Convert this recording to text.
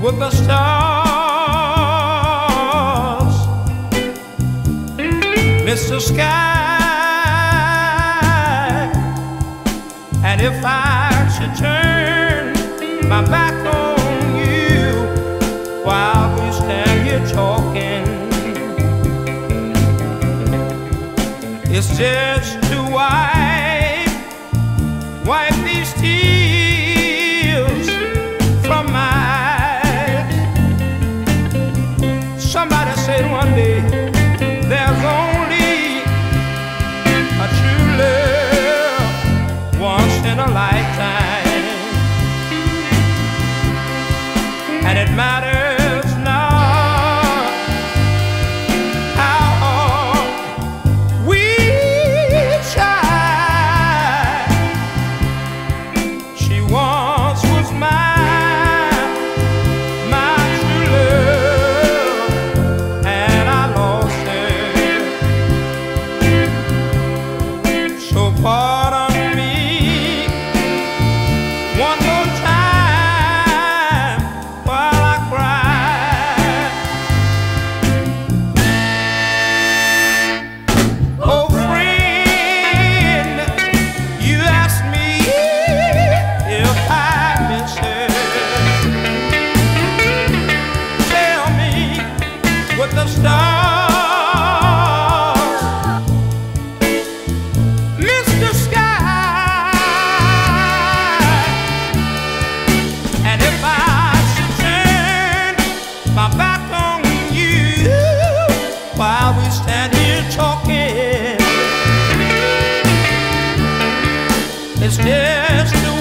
with the stars, Mr. Sky. And if I should turn my back on you while we stand here talking, it's just to wipe these tears from my eyes. Somebody said one day there's only a true love once in a lifetime, and it matters not how hard we try. She once was my true love, and I lost her. So pardon me one more time while I cry. Oh friend, you asked me if I miss her. Tell me with the stars, Mr. Sky. And if I should turn my back on you while we stand here talking, it's just the